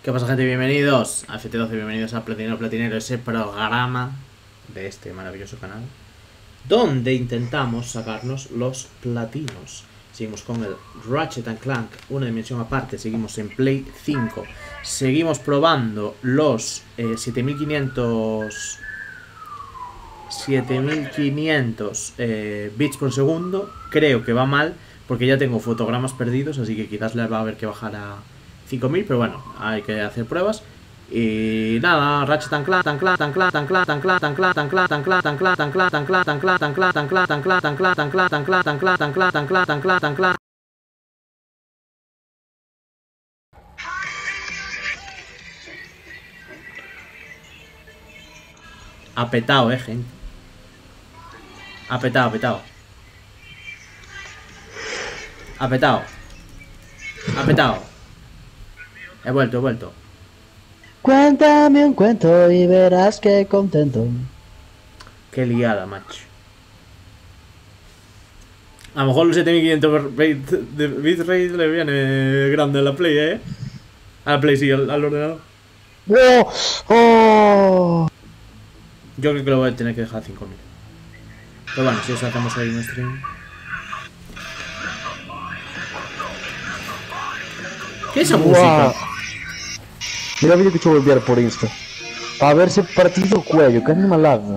¿Qué pasa, gente? Bienvenidos a FT12, bienvenidos a Platinero Platinero, ese programa de este maravilloso canal donde intentamos sacarnos los platinos. Seguimos con el Ratchet & Clank, una dimensión aparte, seguimos en Play 5, seguimos probando los 7500 bits por segundo. Creo que va mal porque ya tengo fotogramas perdidos, así que quizás les va a haber que bajar a 5000, pero bueno, hay que hacer pruebas. Y nada, Ratchet & Clank, apetado, gente. Apetado, apetado. Apetado. Apetado. He vuelto. Cuéntame un cuento y verás que contento. Qué liada, macho. A lo mejor los 7500 de bitrate le viene grande a la Play, A la Play, sí, al ordenador. ¡Oh! ¡Oh! Yo creo que lo voy a tener que dejar a 5000. Pero bueno, si eso hacemos ahí un stream. ¿Qué es esa música? Mira el vídeo que te voy a enviar por Insta. Para verse partido el cuello, que animalada.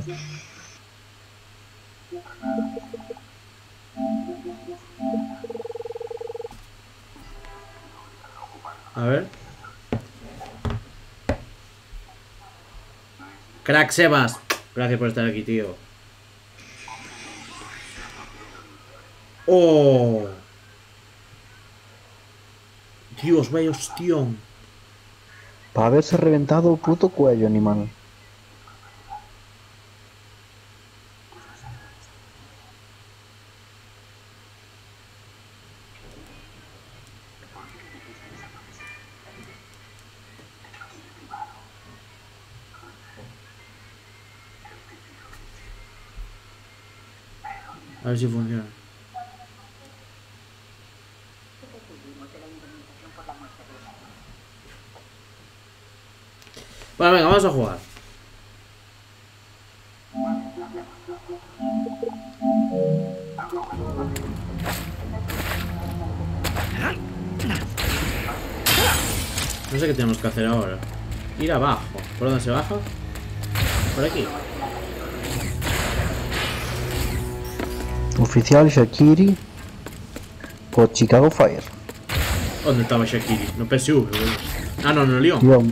A ver. Crack Sebas. Gracias por estar aquí, tío. Oh. Dios, vaya hostión. Para haberse reventado el puto cuello, animal. A ver si funciona. Bueno, venga, vamos a jugar. No sé qué tenemos que hacer ahora. Ir abajo. ¿Por dónde se baja? Por aquí. Oficial Shakiri por Chicago Fire. ¿Dónde estaba Shakiri? No PSV, boludo. Ah, no, no Lyon. Yo.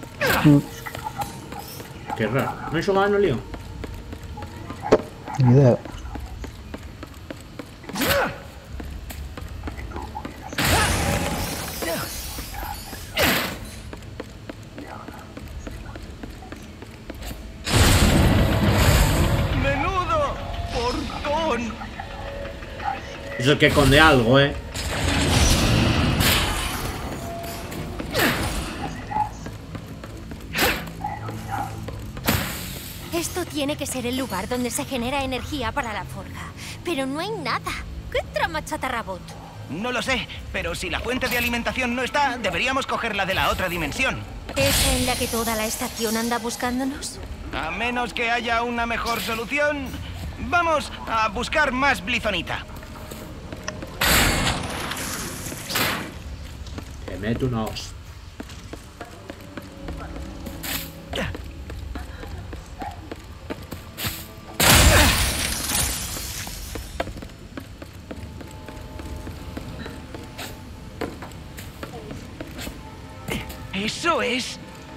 Qué raro. ¿No he jugado en Lyon? Ni idea. ¡Menudo portón! Eso es que esconde algo, Esto tiene que ser el lugar donde se genera energía para la forja. Pero no hay nada. ¿Qué trama chatarrabot? No lo sé, pero si la fuente de alimentación no está, deberíamos cogerla de la otra dimensión. ¿Esa en la que toda la estación anda buscándonos? A menos que haya una mejor solución, vamos a buscar más blizonita. Te meto una hostia. ¡Eso es!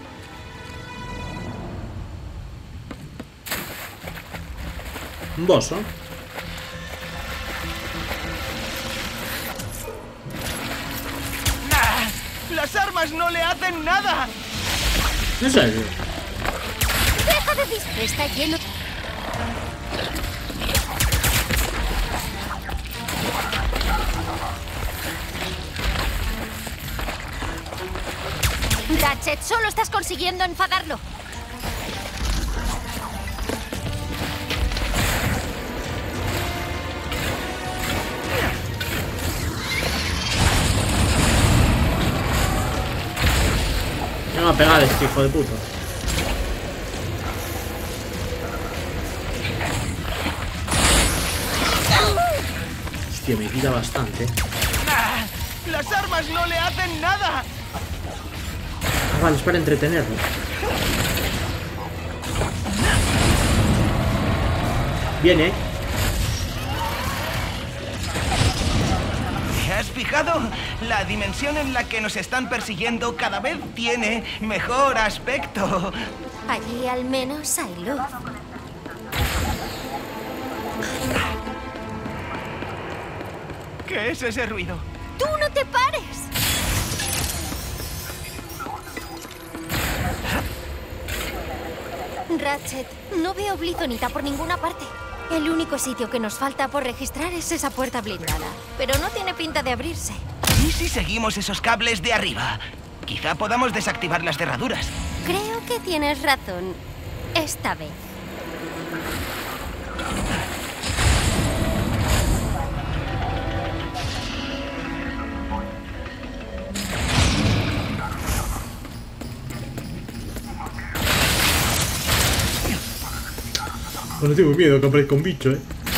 Un boss, ¿no? ¡Ah! ¡Las armas no le hacen nada! ¿En serio? ¡Deja de disparar! Está lleno... Ratchet, solo estás consiguiendo enfadarlo. Me va a pegar este hijo de puta. Hostia, me quita bastante. ¡Ah! ¡Las armas no le hacen nada! Ah, vale, es para entretenerlo. Viene. ¿Te has fijado? La dimensión en la que nos están persiguiendo cada vez tiene mejor aspecto. Allí al menos hay luz. ¿Qué es ese ruido? ¡Tú no te pares! Ratchet, no veo Blizonita por ninguna parte. El único sitio que nos falta por registrar es esa puerta blindada. Pero no tiene pinta de abrirse. ¿Y si seguimos esos cables de arriba? Quizá podamos desactivar las cerraduras. Creo que tienes razón. Esta vez. No tengo miedo que aparezca un bicho,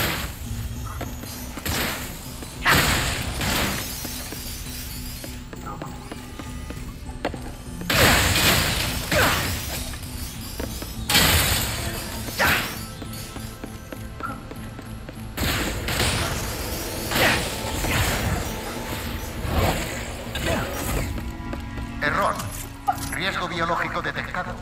Error. Riesgo biológico detectado.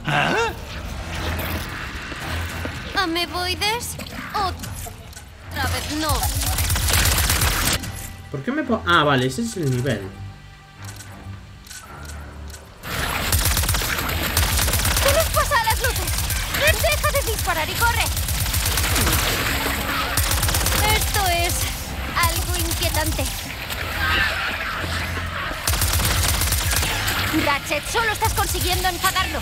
¿Ameboides? Otra vez no. ¿Por qué me pongo...? Ah, vale, ese es el nivel. ¿Qué les pasa a las luces? ¡Deja de disparar y corre! Esto es algo inquietante. Ratchet, solo estás consiguiendo enfadarlo.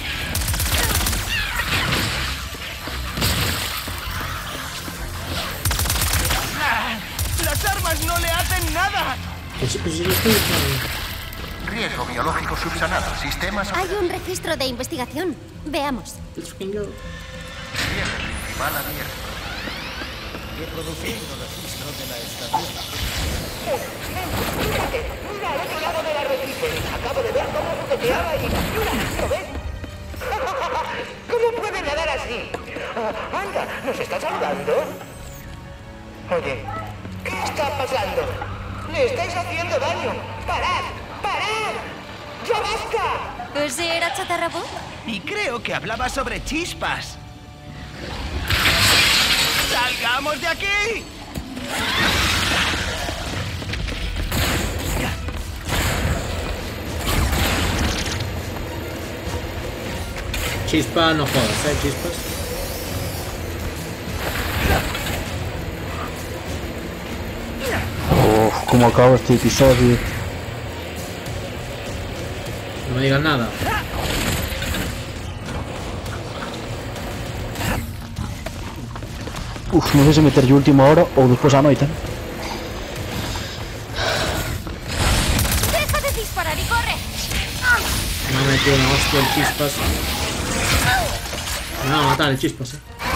¡Ah! ¡Las armas no le hacen nada! Pues lo estoy usando. Riesgo biológico subsanado. Sistemas. Hay un registro de investigación. Veamos. Let's fucking go. Cierre principal abierto. ¿Cómo puede nadar así? Anda, ¿nos está saludando? Oye, ¿qué está pasando? ¡Le estáis haciendo daño! ¡Parad! ¡Parad! ¡Ya basta! ¿Ese era Chatarrabot? Y creo que hablaba sobre chispas. ¡Salgamos de aquí! Chispa, no jodas, chispas. Uf, cómo acaba este episodio. No me digan nada. Uf, no sé si meter yo última hora o después a noite. ¡Deja de disparar y corre! Me ha metido una hostia el chispas. Me va a matar el chispas,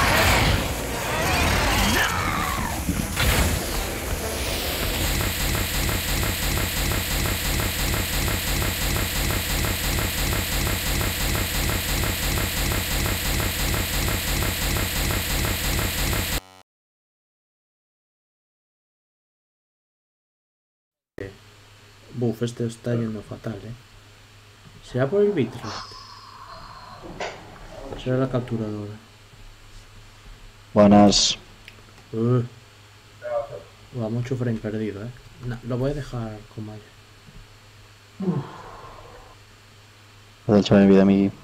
Buf, este está yendo fatal, ¿Será por el bitrate? Será la capturadora. Buenas. Va mucho frame perdido, No, lo voy a dejar con Maya. Puedo echar mi vida a mí.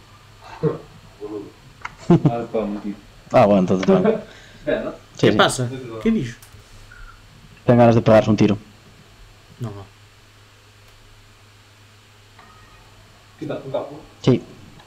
Ah, bueno, entonces vale. Sí, ¿Qué sí. pasa? ¿Qué dices? Tengo ganas de pegarse un tiro. No. Sí.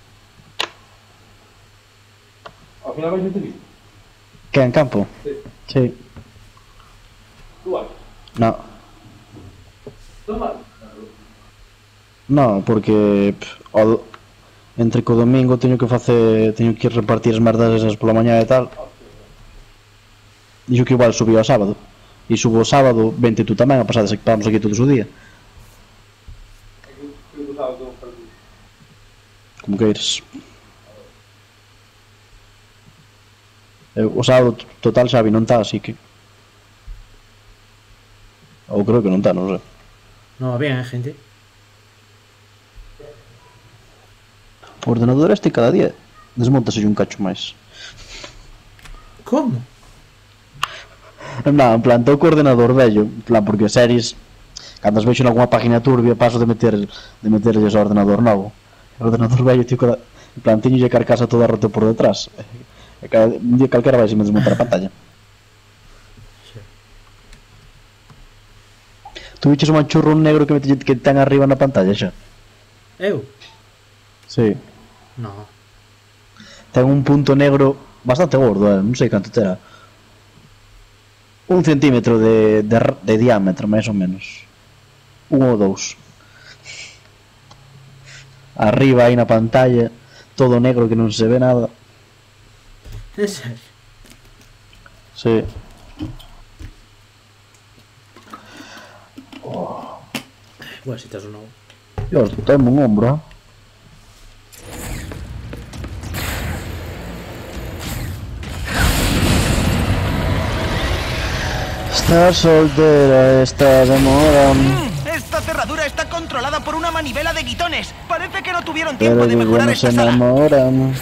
Al final vais a tener. ¿Qué, en campo? Sí. Sí. ¿Tú vas? No. ¿No vas? No, porque Entre que o domingo teño que repartir as merdas esas pola mañá e tal. Dixo que igual subía o sábado. E subo o sábado, vente tú tamén, a pasades que vamos aquí todos o día. Como queires. O sábado total Xavi non está, así que... Ou creo que non está, non sei. No va bien, gente. O ordenador este cada día desmontase un cacho máis. Como? Non, en plan, tô co ordenador vello, en plan, porque series, cando as vexo en alguna página turbia, paso de meterlles ao ordenador novo. O ordenador vello, tío, en plan, teñolle a carcasa toda rota por detrás. E un día calquera vai se me desmontar a pantalla. Tu viches un manchurro negro que ten arriba na pantalla xa? Eu? Sí. No. Ten un punto negro bastante gordo, non sei canto terá. 1 centímetro de diámetro, máis ou menos. 1 ou 2. Arriba aí na pantalla, todo negro que non se ve nada. En serio? Sí. Bueno, si te has sonado. Dios, tenme un hombro, Estar soltera, esta demora. Esta cerradura está controlada por una manivela de guitones. Parece que no tuvieron tiempo Pero de mejorar nos esta sala. enamoran.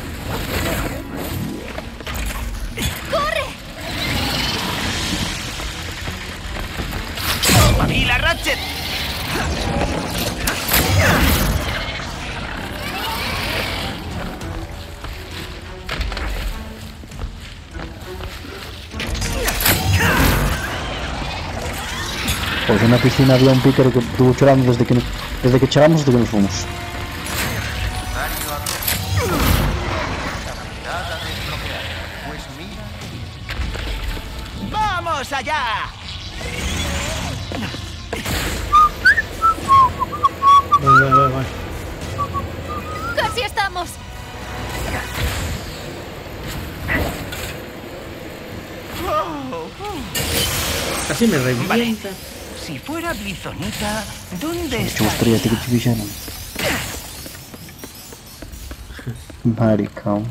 ¡Y la Ratchet! Pois na piscina había un pícaro que estuvo chorando desde que chegamos hasta que nos fomos. Pues mira, ¡Vamos allá! Voy. ¡Casi estamos! Casi me revienta. Si fuera Blizonita, ¿dónde Me está? gustaría que te fixeran. Maricón.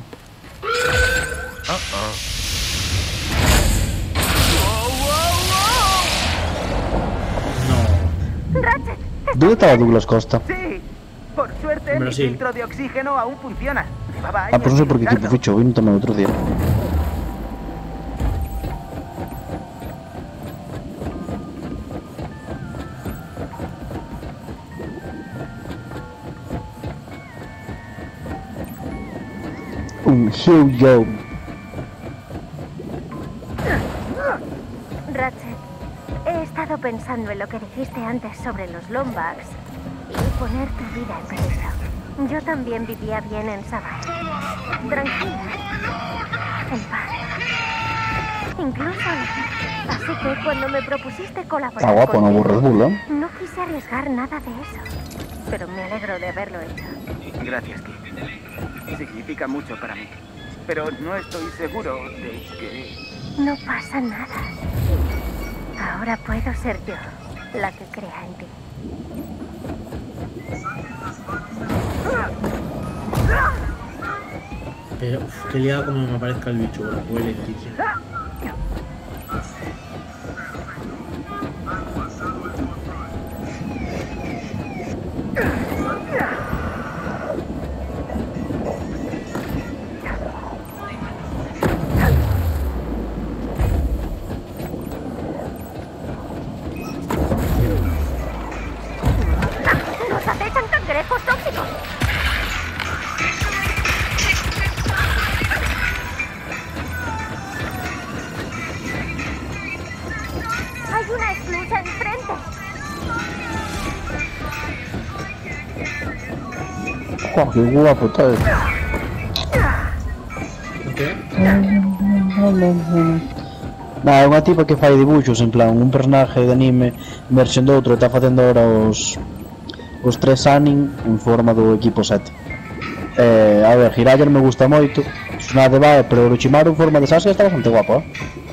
¡Ratchet! ¿Dónde estaba Douglas Costa? Sí, por suerte Hombre, mi sí. filtro de oxígeno aún funciona. Llevaba Ah, pues non sei años por que equipo sin fichou, vino tamén outro día. Un Hugh. Ratchet, he estado pensando en lo que dijiste antes sobre los Lombax y poner tu vida en peligro. Yo también vivía bien en Savannah. Tranquila. En paz. Incluso así que cuando me propusiste colaborar Está guapo, no contigo, aburres Bull, ¿eh? no quise arriesgar nada de eso. Pero me alegro de haberlo hecho. Gracias, Kit. Significa mucho para mí. Pero no estoy seguro de que... No pasa nada. Ahora puedo ser yo la que crea en ti. Pero, qué liada como me aparezca el bicho, bro. Huele, tío. ¡Nos acechan cangrejos tóxicos! ¡Hay una esclusa enfrente! Joder, qué guapo está. ¿Qué? Nada, é unha tipa que fai dibuxos, en plan, un personaje de anime versión do outro, está facendo ahora os 3 anime en forma do equipo 7. A ver, Jiraiya me gusta moito. Tsunade vai, pero Orochimaru en forma de Sasuke está bastante guapo,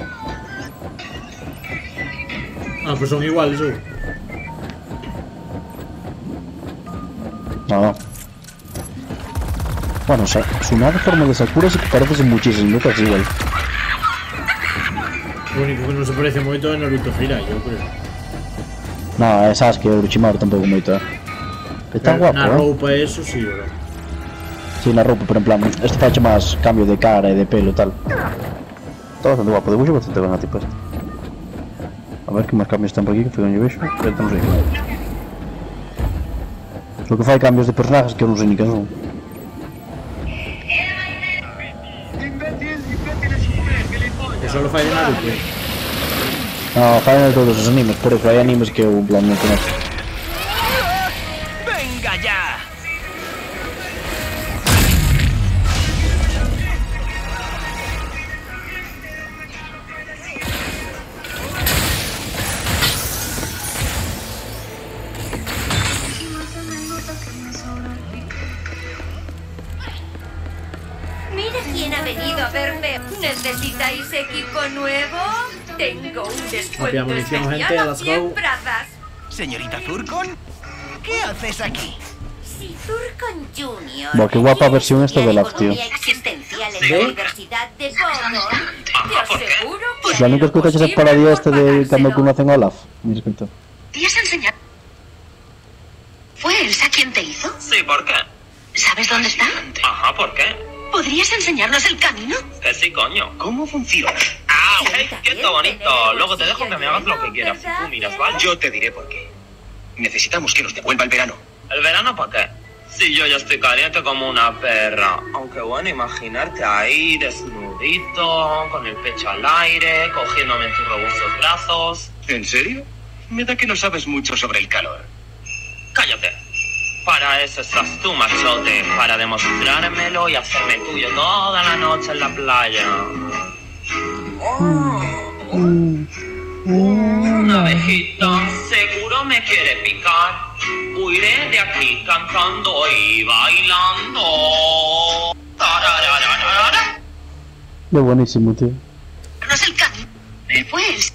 Ah, pues son iguales, No. Bueno, Tsunade en forma de Sakura sí que parece muchísimo, no casi igual. Lo único que non se parece moito é Naruto Jiraiya, eu creo. No, é Sasuke e Orochimaru tampouco moito, Está guapo, Na roupa eso sí, bro. Sí, na roupa, pero en plan, este fache máis cambio de cara e de pelo e tal. Está bastante guapo, debuxo bastante ben a tipo este. A ver que máis cambios están por aquí, que foi onde vexo, pero non sei. Lo que fai cambios de personajes que eu non sei ni que son. Que solo fai de Naruto. No, fai de todos os animes, por eso hai animes que eu en plan non conozco. ¡Venga ya! Mira quién ha venido a verme. ¿Necesitáis equipo nuevo? Tengo un descuento Copia munición, gente, especial a let's 100 go. brazas. Señorita Zurkon, ¿qué haces aquí? Si Zurkon Jr. Buah, qué guapa versión esta de Love, tío. Economía existencial en la Universidad de Bogor, te aseguro que... Ya nunca escuchaches esa parodia este de cando conocen a Olaf. Mira, escucha. ¿Te has enseñado? ¿Fue Elsa quien te hizo? Sí, ¿por qué? ¿Sabes dónde está? Ajá, ¿por qué? ¿Podrías enseñarnos el camino? Que sí, coño. ¿Cómo funciona? ¡Ah, hey! ¡Quieto, bonito! Luego te dejo que me hagas lo que quieras. Si tú miras, ¿vale? Yo te diré por qué. Necesitamos que nos devuelva el verano. ¿El verano para qué? Si yo ya estoy caliente como una perra. Aunque bueno, imaginarte ahí, desnudito, con el pecho al aire, cogiéndome en tus robustos brazos. ¿En serio? Me da que no sabes mucho sobre el calor. ¡Cállate! Para eso estás tú, machote. Para demostrármelo y hacerme tuyo toda la noche en la playa. Una abejita seguro me quiere picar. Huiré de aquí cantando y bailando. Tararararara. Es buenísimo, tío. No es el camino. ¿Fue Elsa?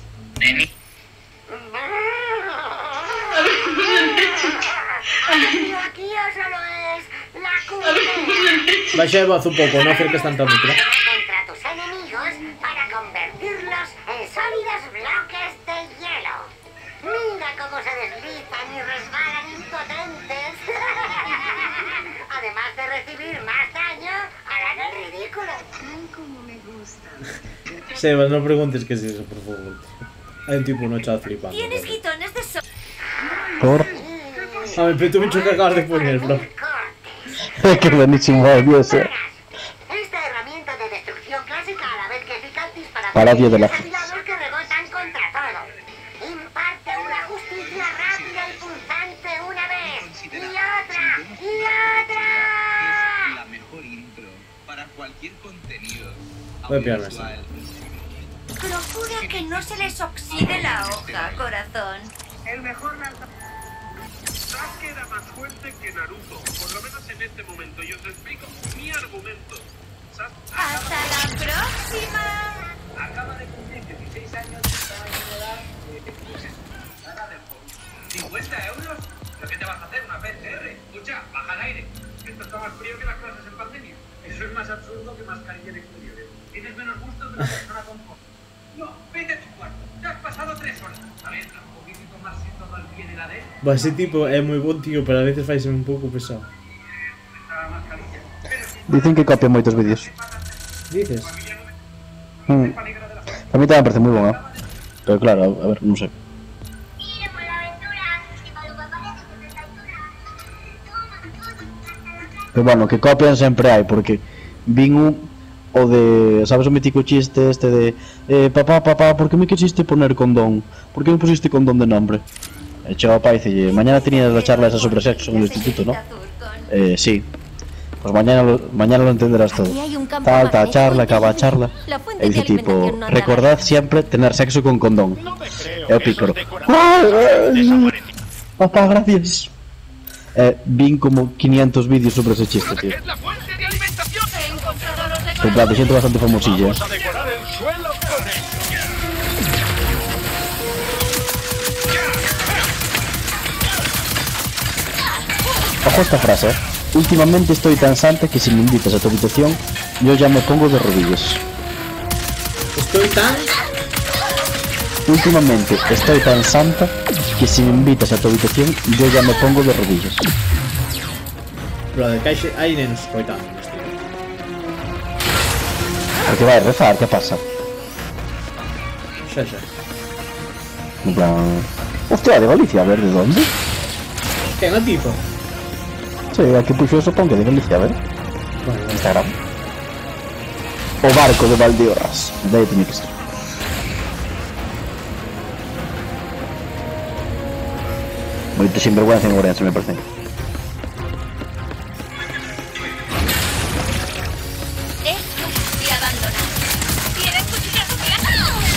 Aquí solo es la cumbre. Baixa de voz un pouco, non acerques tanto ao micro. Contra tus enemigos para convertirlos en sólidos bloques de hielo. Mira cómo se deslizan y resbalan impotentes. Además de recibir más daño, harán el ridículo. Ay, como me gusta. Sebas, non preguntes que es eso, por favor. Hai un tipo no chat flipando. Tienes gitones de sol. Por. Ah, me peto mucho que acabas de poner, bro. Qué buenísimo, Dios. Esta herramienta de destrucción clásica a la vez que eficaz dispara Paradio de la- desafiliados que rebotan contra todo. Imparte una justicia rápida y punzante una vez. Y otra. Y otra. La mejor intro para cualquier contenido. Voy a pillarme esto. Procura que no se les oxide la hoja, corazón. El mejor Sasuke era más fuerte que Naruto, por lo menos en este momento, y os explico mi argumento. ¡Hasta la próxima! Acaba de cumplir 16 años y estaba en edad nada de juego. ¿50 euros? ¿Pero qué te vas a hacer? ¿Una PCR? Escucha, baja el aire. Esto está más frío que las clases en pandemia. Eso es más absurdo que mascarilla de exteriores. Tienes menos gusto que una persona con COVID. No, vete a tu cuarto. Te has pasado 3 horas. A ver, un poquitito más siendo mal viene la de... Va, ese tipo é moi bon, tío, pero a veces faise un pouco pesado. Dicen que copia moitos vídeos. Dices? A mí tamén me parece moi bon, Pero claro, a ver, non sei. Pero bueno, que copian sempre hai, porque vin o de, sabes o mítico chiste este de papá, ¿por qué me quisiste poner condón? ¿Por qué me pusiste condón de nombre? E cheo papá e dice, mañana tenías la charla esa sobre sexo en el instituto, ¿no? Sí. Pues mañana lo entenderás todo. Tal, charla, acaba charla. E dice tipo, recordad siempre tener sexo con condón. E o pícaro, papá, gracias. Vin como 500 vídeos sobre ese chiste, tío. En plan, de xente bastante famosilla. Vamos a decorar el suelo con esto. Ojo esta frase, ¿eh? Últimamente estoy tan santa que si me invitas a tu habitación, yo ya me pongo de rodillas. Estoy tan... Últimamente estoy tan santa que si me invitas a tu habitación, yo ya me pongo de rodillas. Brother, que hai nenos coitando. Porque vai rezar, ¿qué pasa? Xa. En plan... Hostia, de Galicia, a ver, ¿de dónde? Que no tipo? Sí, aquí puxo eso, pon que de Galicia, a ver. Bueno, Instagram. O barco de Valdeorras. De aí teñe que ser. Moito sinvergüenza en Ourense, me parece. Estoy abandonado. ¿Tienes cuchillas afiladas?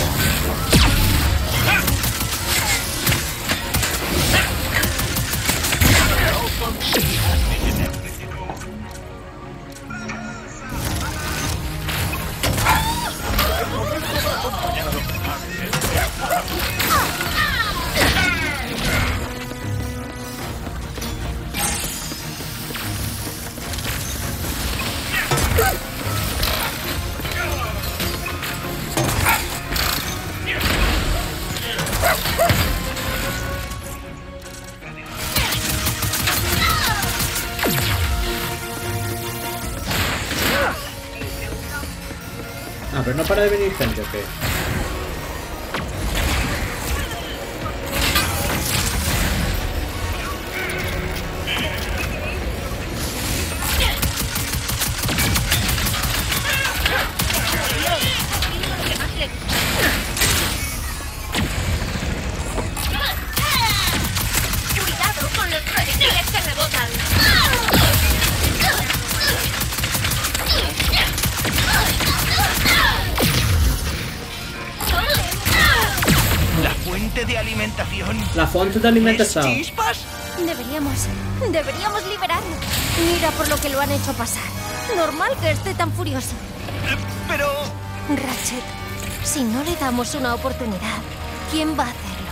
Ah, pero no para de venir gente, ¿o qué? Cuidado con los proyectiles que rebotan. La fuente de alimentación. La fuente de alimentación. ¿Chispas? Deberíamos liberarlo. Mira por lo que lo han hecho pasar. Normal que esté tan furioso. Pero... Ratchet, si no le damos una oportunidad, ¿quién va a hacerlo?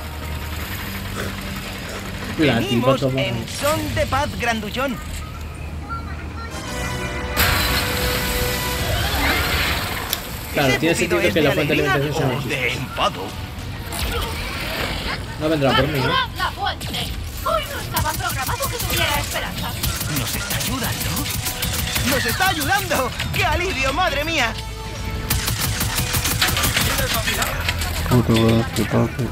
La tipa Venimos toma... en son de paz, grandullón. Claro, ¿Ese tiene pupito sentido es que de la fuente de alegría alimentación sea o más de enfado? No vendrá por mí, ¿no? La fuente. Hoy no estaba programado que tuviera esperanza. ¿Nos está ayudando? ¡Nos está ayudando! ¡Qué alivio, madre mía! Puto, qué parte.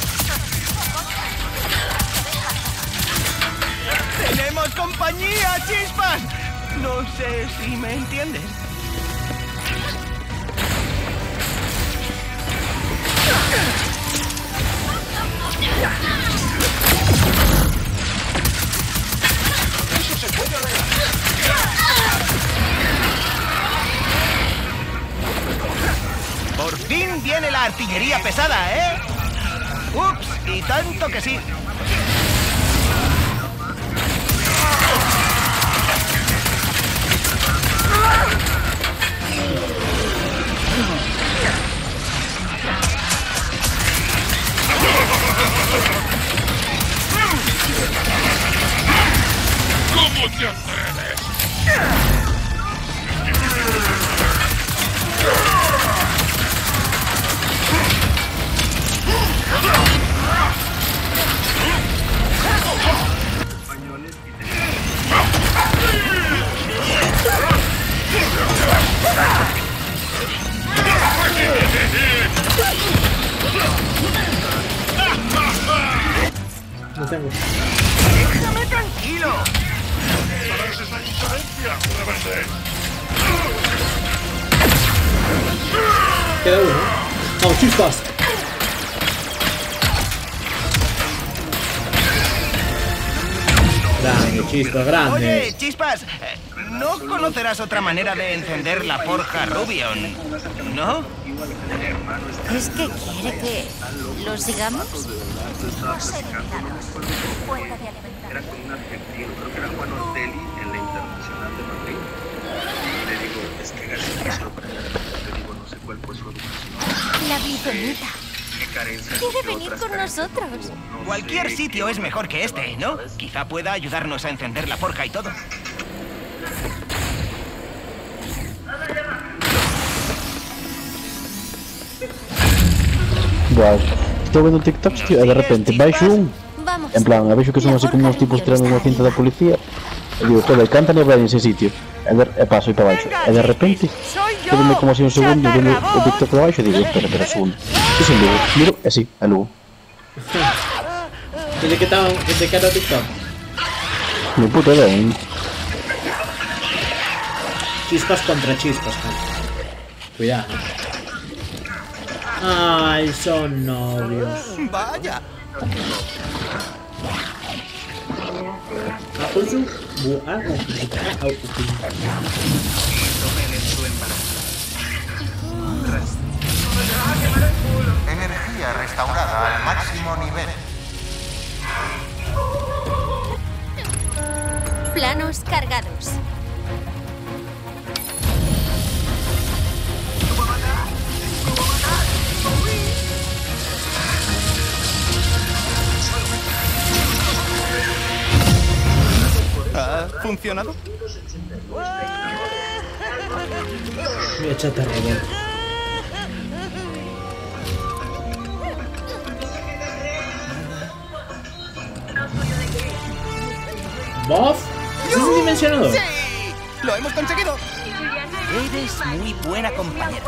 ¡Tenemos compañía, chispas! No sé si me entiendes. Por fin viene la artillería pesada, ¿eh? Ups, y tanto que sí. ¿Cómo te atreves? No tengo. ¡Déjame tranquilo! ¿Sabes esa insolencia? ¡Rebelde! Queda uno. ¡Vamos, chispas! Grande, chispas, grande. Oye, chispas, ¿no conocerás otra manera de encender la forja Rubion, no? ¿Es que quiere que lo sigamos? No sé de milagros. Fuente de alimentación. Era con un argentino, creo que era Juan Ortelli en la Internacional de Madrid. Y le digo, es que García sorprende. cenita. Quiere venir con nosotros. Cualquier sitio es mejor que este, ¿no? Quizá pueda ayudarnos a encender la forja y todo. Wow. Estou vendo TikToks, tío, e de repente baixo un. Vamos. En plan, vexo que son así como uns tipos tirando unha cinta da policía. E digo, joder, cantan e vai nese sitio. E paso e para baixo. E de repente, quedome como así un segundo, vendo o TikTok de baixo e digo, espera, un segundo. Que se Lugo? Miro, e sí, é Lugo. ¿De qué era TikTok? Mi puta idea, Chispas contra chispas, cuidado. Ay, son novios. Vaya. Energía restaurada al máximo nivel. Planos cargados. ¿Ha funcionado? Mira, chatarra, ¿Buff? ¿Es un dimensionador? ¡Sí! ¡Lo hemos conseguido! Eres muy buena compañera.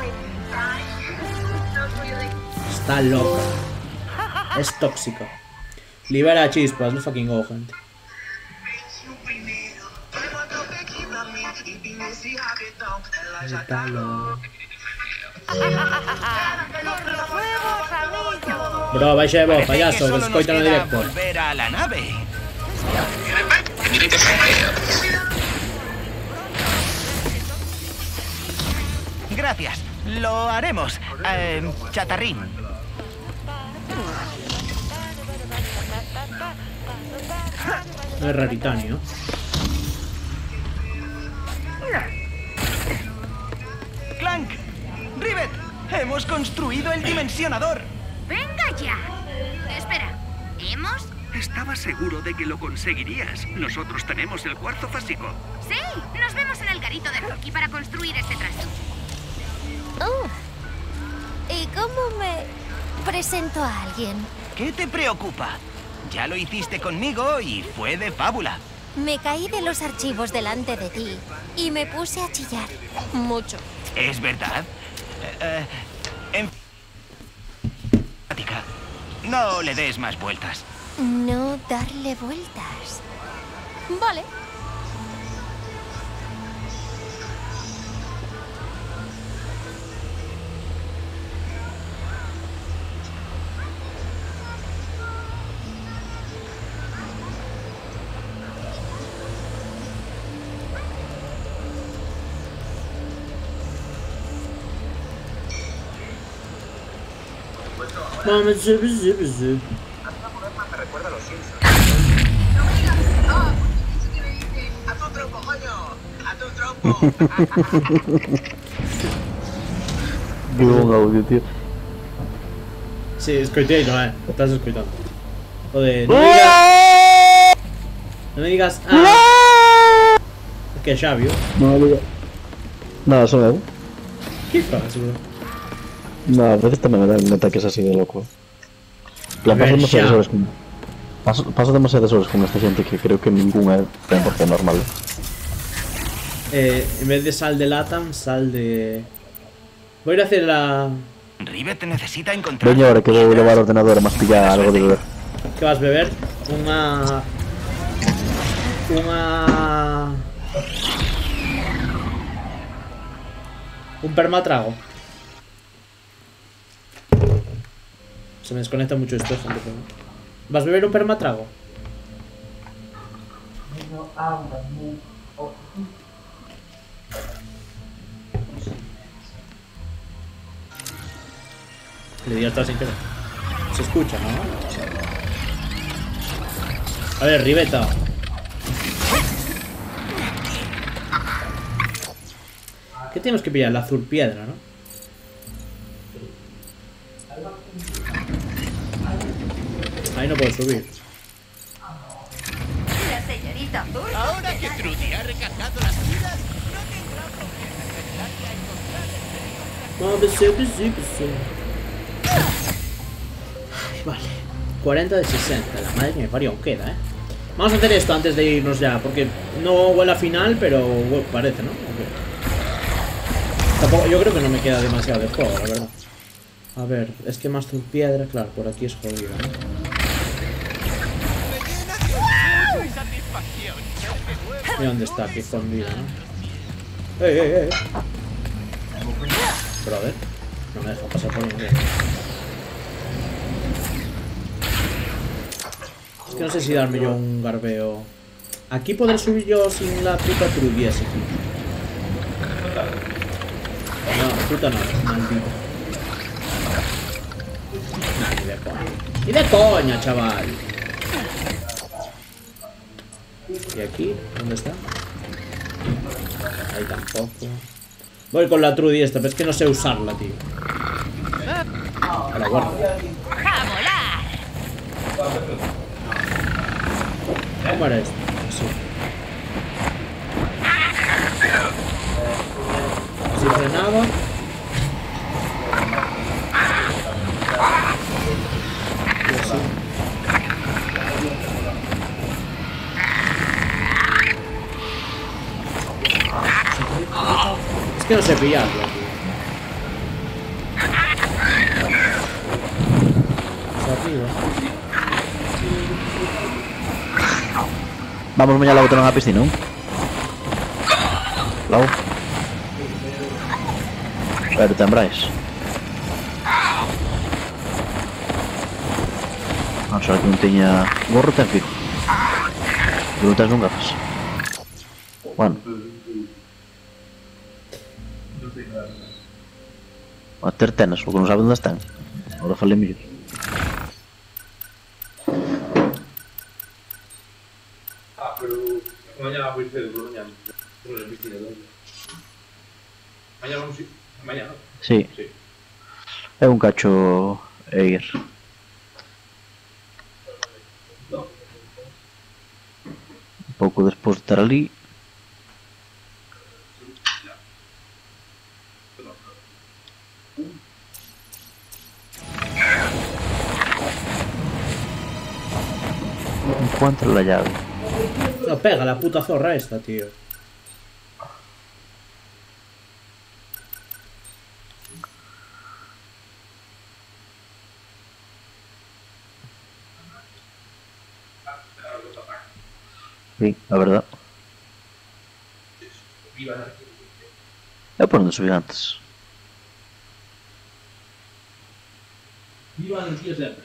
Está loco. Es tóxico. Libera chispas, no fucking go, gente. Está loco. Bro, baixa de voz, payaso, que se coita no directo. Volver a la nave. Gracias, lo haremos, chatarrín. Es raritanio. Clank, Rivet, hemos construido el dimensionador. ¡Venga ya! Espera, ¿hemos? Estaba seguro de que lo conseguirías. Nosotros tenemos el cuarzo fásico. Sí, nos vemos en el garito de Rocky para construir este trasto. ¿Y cómo me presento a alguien? ¿Qué te preocupa? Ya lo hiciste conmigo y fue de fábula. Me caí de los archivos delante de ti y me puse a chillar. Mucho. ¿Es verdad? No le des más vueltas. No darle vueltas. Vale. Vamos, zip, zip, zip. Me recuerda a los Simpsons. ¡A tu trompo, coño! ¡A tu trompo! Qué buen audio, tío. Sí, escoitei, no, estás escoitando. Joder, no me digas. Que xa vio. No me digas. Nada, son eu. ¿Qué pasa, bro? No, a veces tamén me dan ataques así de loco. Paso demasiadas horas con esta gente que creo que ninguna é 100% normal. En vez de sal de Latam, sal de... Voy a ir a hacer la... Rivet necesita encontrar... Veña ahora que vou levar o ordenador a mastillar algo de beber. ¿Qué vas a beber? Un permatrago. Se me desconecta mucho esto, gente. ¿Vas a beber un permatrago? Le di hasta sin querer. Se escucha, ¿no? A ver, Riveta. ¿Qué tenemos que pillar? La azul piedra, ¿no? Ahí no puedo subir. La señorita Azul. Ahora que Trudy ha recargado las vidas, no tendrá problema en ayudarte a encontrar Vale. 40 de 60. La madre que me parió, aún queda, Vamos a hacer esto antes de irnos ya, porque no huele a final, pero bueno, parece, ¿no? Okay. Tampoco, yo creo que no me queda demasiado de juego, la verdad. A ver, es que más piedra, claro, por aquí es jodido, ¿no? Mira dónde está, aquí escondido, ¿no? ¡Ey! Pero a ver, no me deja pasar por ningún. Es que no sé si darme yo un garbeo. Aquí podré subir yo sin la puta Trudy ese aquí. No, puta no, maldito. Nah, ni de coña. Ni de coña, chaval. ¿Y aquí? ¿Dónde está? Ahí tampoco. Voy con la Trudy esta, pero es que no sé usarla, tío. A la guarda. ¿Cómo era esto? Así. Así frenaba. Y así. Es que no sé pillarlo, tío. Está arriba. Vamos mañana a botar na piscina, non? Logo. Pero ten Brais. Non sei que non teña gorro, ten fijo. E non tens non gafas. Bueno. A ter tenas, o que non sabe onde están. Agora falei mellor. Pero mañana voy a hacer por mañana. Mañana vamos a ir. Mañana. Sí. É un cacho e ir. Un pouco despois de estar ali. Encuentra la llave. No pega la puta zorra esta, tío. Sí, la verdad. ¿Por dónde subí antes? Viva el tío siempre,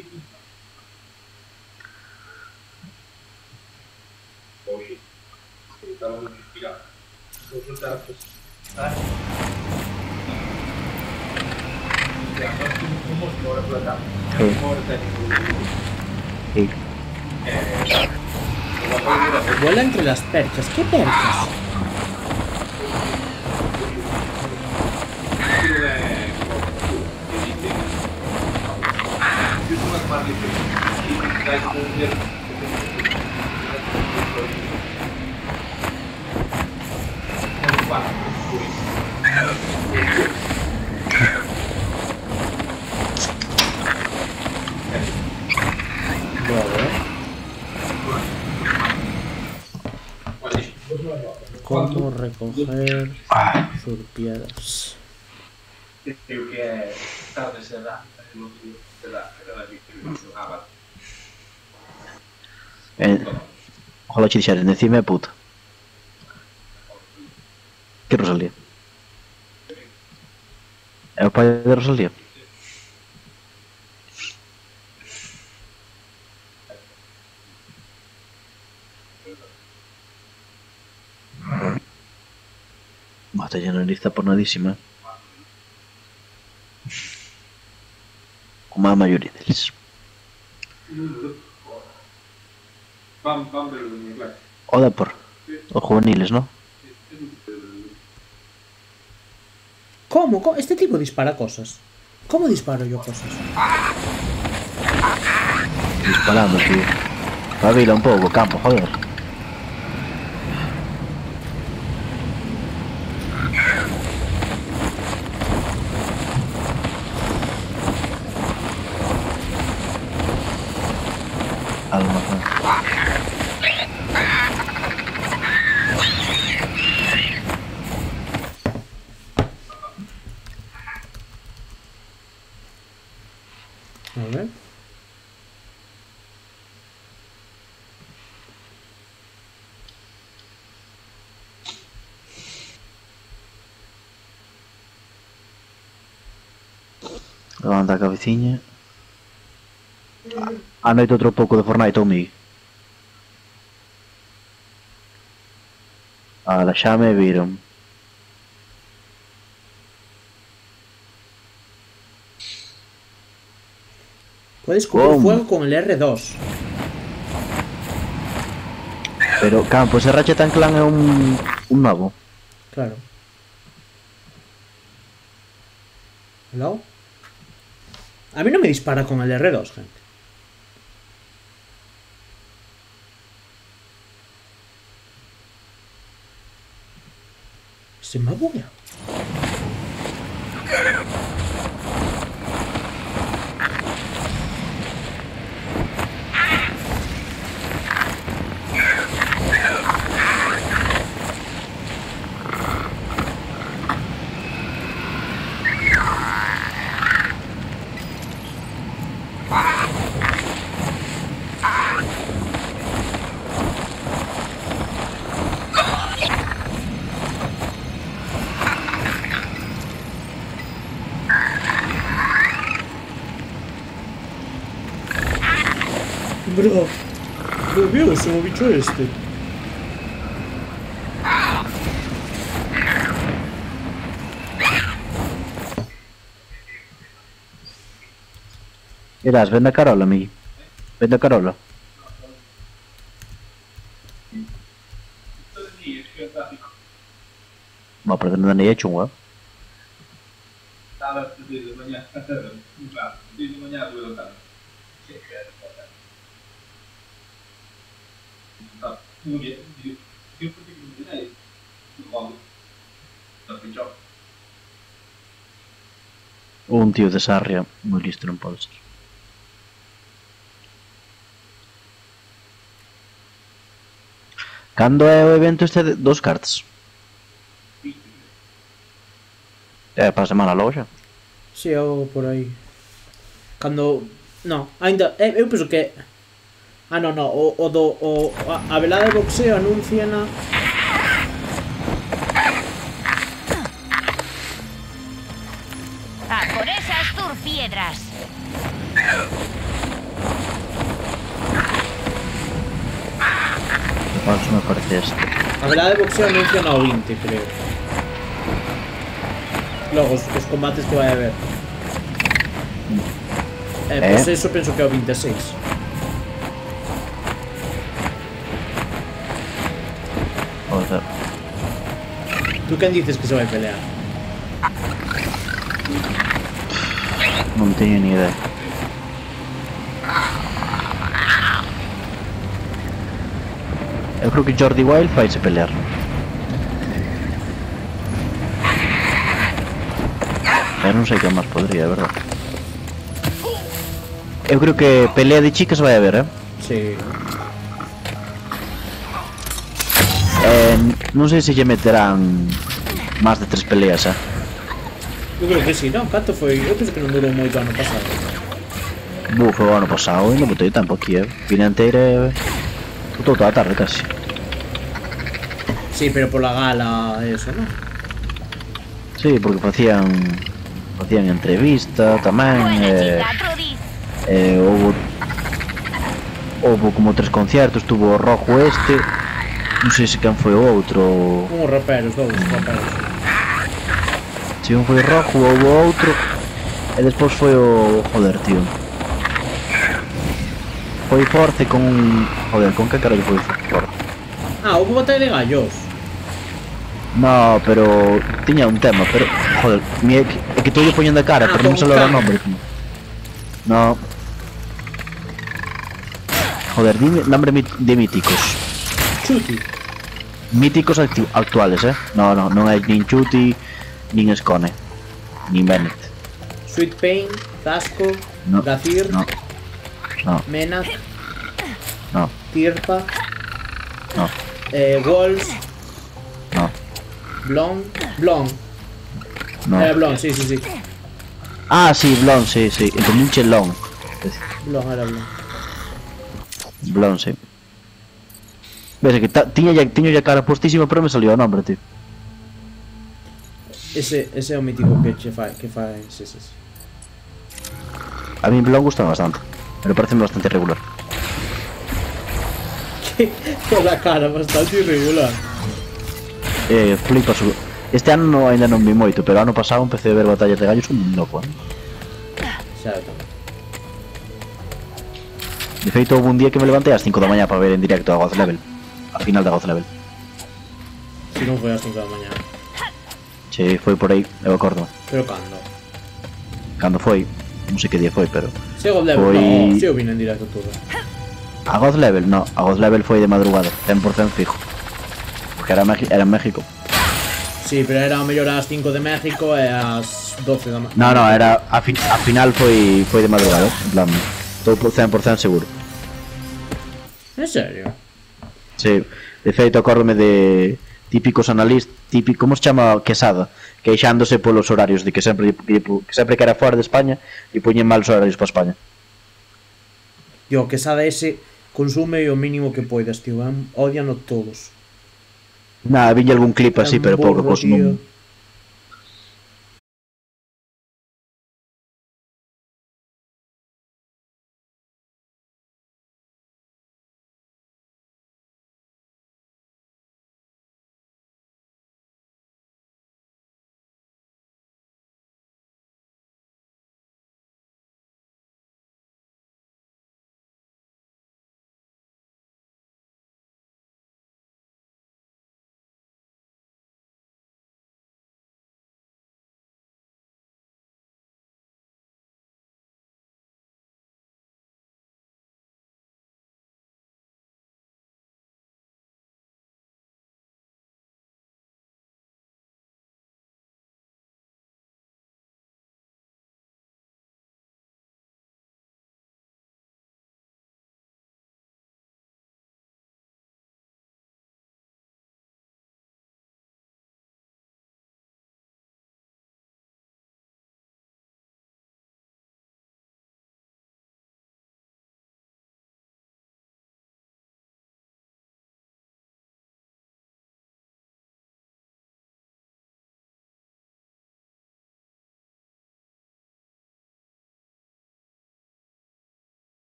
Oye, estamos inspirados. Consultar, pues. Sí. Vuela entre las perchas. ¿Qué perchas? ¿Cómo recoger surpiedras? Creo que tarde será. Ojalá te dixeres, encima é puta. Que Rosalía? É o pai de Rosalía? Mata ya nariz taponadísima. Como a maioría deles. O Depor. O juveniles, ¿no? ¿Cómo? Este tipo dispara cosas. ¿Cómo disparo yo cosas? disparando, tío. Pavila un pouco, campo, joder. Alma. A ver. Levanta a cabeciña. A noite outro pouco de Fortnite ou mi. Ala, xa me viron. Puedes cubrir fuego con el R2. Pero, campo, ese Ratchet and Clank é un novo. Claro. ¿Hello? A mí no me dispara con el R2, gente. Se me ha bugueado. Bro, nervioso, bicho este. Irás, vende a Carola, mi. Vende a Carola. Va, pero non hai hecho un web. Estaba de mañana, claro, de mañana tuve local. Muy bien, yo porque no tenéis, Un tío de Sarria, moi listo non pode ser. Cando é o evento este de dos cartas? Para a semana logo xa? Si, algo por aí. Cando... No, ainda... eu penso que... Ah, no, a velada de boxeo anuncia na... ¡A por esas turpiedras! Que falso me parece este. A velada de boxeo anuncia na 20, creo. Logo, os combates que vai haber. Pois eso penso que é o 26. Joder. Tú quen dices que se vai pelear? Non teño ni idea. Eu creo que Jordi Wild faise pelear. Eu non sei que máis podría, de verdad. Eu creo que pelea de chicas vai haber, Sí. Non sei se lle meterán máis de 3 peleas, Eu creo que sí, non? Canto foi? Eu penso que non durou moito ano pasado. Foi o ano pasado e non botei tempo aquí, Vine inteira e... botou toda a tarde, casi. Sí, pero pola gala, eso, non? Sí, porque facían entrevista tamén, houve como 3 conciertos, tuvo o Rojo este, non sei se quen foi o outro. Unhos raperos, dous raperos. Si un foi Rojo, houve outro, e despois foi o... joder, tío. Foi Force con... joder, con que carallo foi Force? Ah, houve batalla de gallos. No, pero... tiña un tema, pero... joder, é que estou poñendo a cara, pero non me salió o nombre. No. Joder, dime nombre de míticos. Chuti. Míticos actuales, non hai nin Chuti, nin Scone, nin Bennett. Sweet Pain, Zasco, No, Gazir, no, Menak, no, Tirpa, no, Walls, no, Blon. no. Era Blon, sí. Ah, sí, Blon, sí. Entendí Chelón. Blon era Blon. Blon, sí. Ves que tiño ya cara postísima, pero me salió o nombre, tío. Ese é o mítico que fai, sí. A mí Blon gusta bastante, pero parece bastante irregular. Con la cara bastante irregular. Flipa su... Este ano ainda non vi moito, pero ano pasado empecé a ver batallas de gallos un loco, Xa tamén. De feito, houve un día que me levantei ás 5 da mañá para ver en directo a God Level. A final de God Level. Si non foi ás 5 da mañá. Che, foi por aí, eu acordo. Pero cando? Cando foi, non sei que día foi, pero... Se God Level, foi... no, se eu vine en directo todo. A God Level, no, a God Level foi de madrugada, 100% fijo. Porque era en México. Sí, pero era mellor ás 5 de México e ás 12 da mañá. No, era a final foi de madrugada, en plan, todo 100% seguro. En serio? Sí, de feito acórdome de típicos analistas, como se chama Quesada, queixándose polos horarios de que sempre que era fora de España e poñen mal os horarios para España. Yo, Quesada ese consume o mínimo que poidas, tío, odiano todos. Nada, viña algún clip así, pero pouco, pues non...